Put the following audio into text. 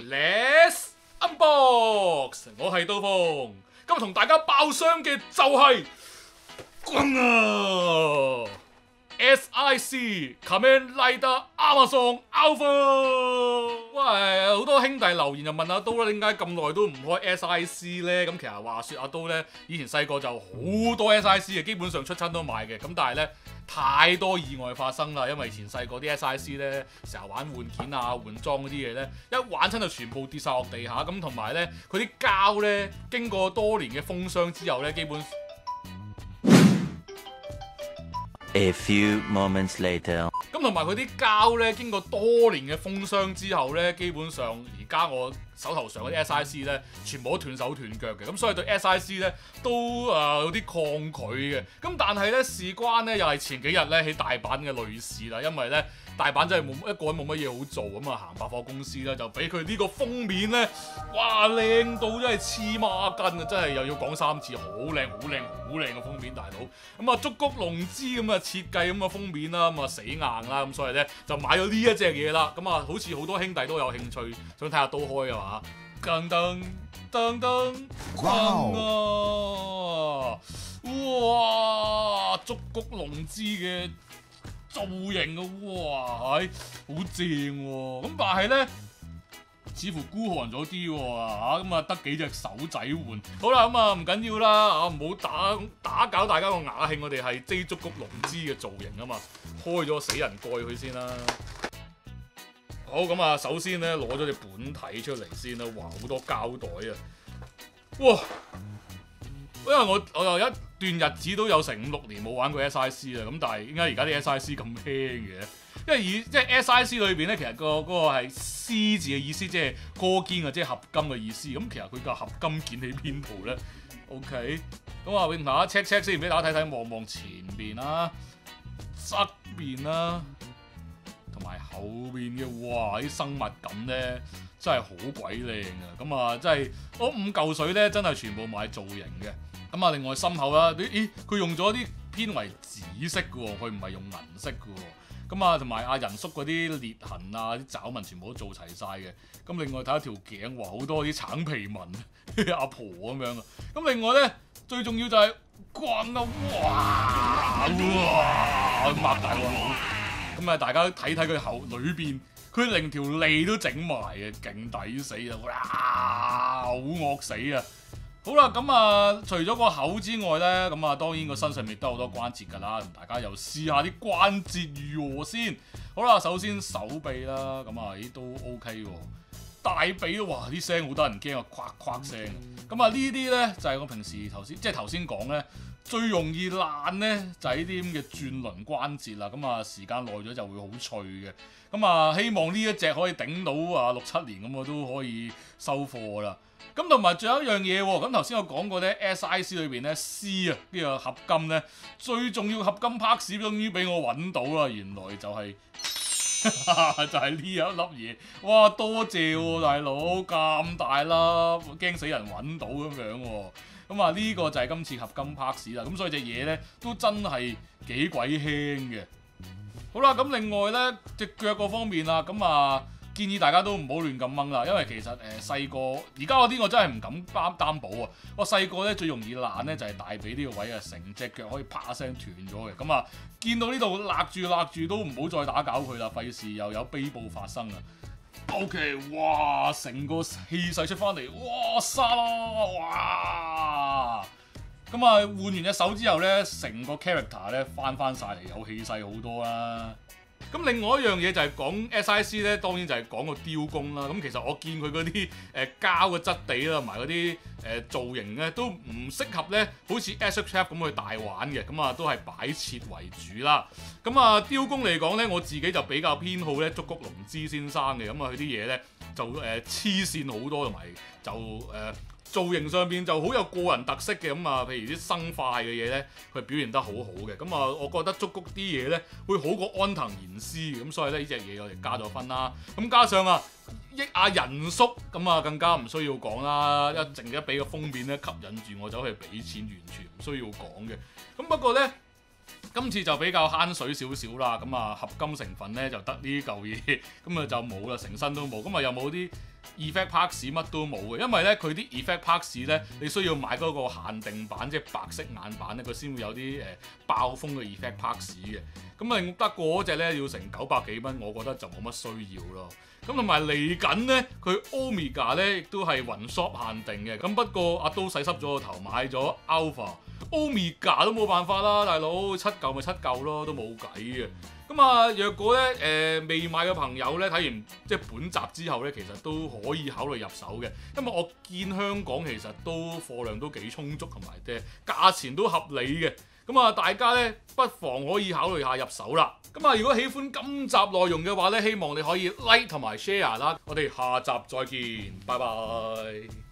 Let's unbox， 我係刀鋒，今日同大家爆箱嘅就係轟啊 SIC Kamen Rider Amazon Alpha。喂，好多兄弟留言就問阿刀啦，點解咁耐都唔開 SIC 呢？咁其實話說阿刀呢，以前細個就好多 SIC 嘅，基本上出親都買嘅。咁但係呢，太多意外發生啦，因為以前細個啲 SIC 呢，成日玩換件啊、換裝嗰啲嘢呢，一玩親就全部跌晒落地下。咁同埋呢，佢啲膠呢，經過多年嘅封箱之後呢，基本 A few moments later， 咁同埋佢啲膠咧，經過多年嘅封箱之後咧，基本上而家我手頭上嗰啲 SIC 咧，全部都斷手斷腳嘅，咁所以對 SIC 咧都有啲抗拒嘅。咁但係咧事關咧又係前幾日咧喺大阪嘅類似啦，因為咧大阪真係一個人冇乜嘢好做，咁啊行百貨公司咧就俾佢呢個封面咧，哇靚到真係黐孖筋啊！真係又要講3次，好靚好靚好靚嘅封面大佬。咁啊竹谷龍之咁啊設計咁嘅封面啦，咁啊死硬啦，咁所以咧就買咗呢一隻嘢啦。咁啊好似好多兄弟都有興趣想睇下刀開啊嘛。噔噔噔噔，哇！竹谷龍之嘅造型啊，哇，係好正喎！咁但係咧，似乎孤寒咗啲喎咁啊得幾隻手仔換。好啦，咁啊唔緊要啦，啊唔好打攪大家個雅興，我哋係 J 竹谷龍之嘅造型啊嘛，開咗死人蓋佢先啦。好，咁啊，首先咧攞咗隻本體出嚟先啦，哇好多膠袋啊，哇！因為我有一段日子都有成5-6年冇玩過 SIC 啦，咁但係點解而家啲 SIC 咁輕嘅？因為即係 SIC 裏邊咧，其實嗰個係 C 字嘅意思，即係歌肩啊，即係合金嘅意思。咁其實佢個合金件喺邊度咧 ？OK， 咁啊，俾大家 check 先，俾大家睇睇，望望前邊啦、側邊啦，同埋後邊嘅，哇！啲生物感咧真係好鬼靚啊！咁啊，真係我5嚿水咧，真係全部買造型嘅。咁啊，另外心口啦，咦，佢用咗啲偏為紫色嘅喎，佢唔係用銀色嘅喎。咁啊，同埋阿仁叔嗰啲裂痕啊、啲爪紋全部都做齊晒嘅。咁另外睇下條頸，哇，好多啲橙皮紋，阿婆咁樣啊。咁另外咧，最重要就係棍啊，哇，擘大個口。咁啊，大家睇睇佢口裏邊，佢連條脷都整埋嘅，勁抵死啊！哇，好惡死啊！好啦，咁啊，除咗個口之外咧，咁啊，當然個身上面都有好多關節㗎啦，大家又試下啲關節如何先。好啦，首先手臂啦，咁啊，都 OK 喎。大髀哇，啲聲好得人驚啊，夸夸聲。咁啊，呢啲咧就係我平時頭先講咧，最容易爛咧就係呢啲咁嘅轉輪關節啦。咁啊，時間耐咗就會好脆嘅。咁啊，希望呢一隻可以頂到6-7年咁，我都可以收貨啦。咁同埋仲有一樣嘢喎，咁頭先我講過咧 SIC 裏邊咧 C 啊呢個合金咧最重要合金 parts 終於俾我揾到啦，原來就係、就係呢一粒嘢，哇多謝喎大佬，咁大粒，驚死人揾到咁樣喎，咁啊呢個就係今次合金 parts 啦，咁所以隻嘢咧都真係幾鬼輕嘅。好啦，咁另外咧隻腳嗰方面啦，咁啊〜建議大家都唔好亂咁掹啦，因為其實細個而家嗰啲我真係唔敢擔保啊！我細個咧最容易爛咧就係大髀呢個位啊，成隻腳可以啪一聲斷咗嘅。咁啊，見到呢度勒住都唔好再打攪佢啦，費事又有悲報發生啊 ！OK， 哇，成個氣勢出翻嚟，哇沙啦，哇！咁啊，換完隻手之後咧，成個 character 咧翻晒嚟，有氣勢好多啦。咁另外一樣嘢就係講 SIC 咧，當然就係講個雕工啦。咁其實我見佢嗰啲膠嘅質地啦，同埋嗰啲造型咧，都唔適合咧，好似 SHF 咁去大玩嘅。咁啊，都係擺設為主啦。咁啊，雕工嚟講咧，我自己就比較偏好咧竹谷龍之先生嘅。咁啊，佢啲嘢咧就黐線好多，同埋就造型上邊就好有個人特色嘅。咁啊，譬如啲生化嘅嘢咧，佢表現得好好嘅。咁啊，我覺得竹谷啲嘢咧會好過安藤賢司嘅。咁所以咧呢隻嘢我哋加咗分啦。咁加上益阿仁叔，咁啊更加唔需要講啦。淨係俾個封面咧吸引住我走去俾錢，完全唔需要講嘅。咁不過咧今次就比較慳水少少啦，咁啊合金成分咧就得呢嚿嘢，咁啊就冇啦，成身都冇，咁啊又冇啲 effect parts 乜都冇嘅，因為咧佢啲 effect parts 咧你需要買嗰個限定版，即係白色眼版咧，佢先會有啲爆風嘅 effect parts 嘅，咁啊得嗰隻咧要成900幾蚊，我覺得就冇乜需要咯。咁同埋嚟緊咧，佢 Omega 咧亦都係雲 shop 限定嘅，咁不過阿都洗濕咗個頭買咗 Alpha。Omega 都冇辦法啦，大佬7嚿咪7嚿咯，都冇計嘅。咁啊，若果咧未買嘅朋友咧，睇完即係本集之後咧，其實都可以考慮入手嘅，因為我見香港其實都貨量都幾充足，同埋價錢都合理嘅。咁啊，大家咧不妨可以考慮下入手啦。咁啊，如果喜歡今集內容嘅話咧，希望你可以 like 同埋 share 啦。我哋下集再見，拜拜。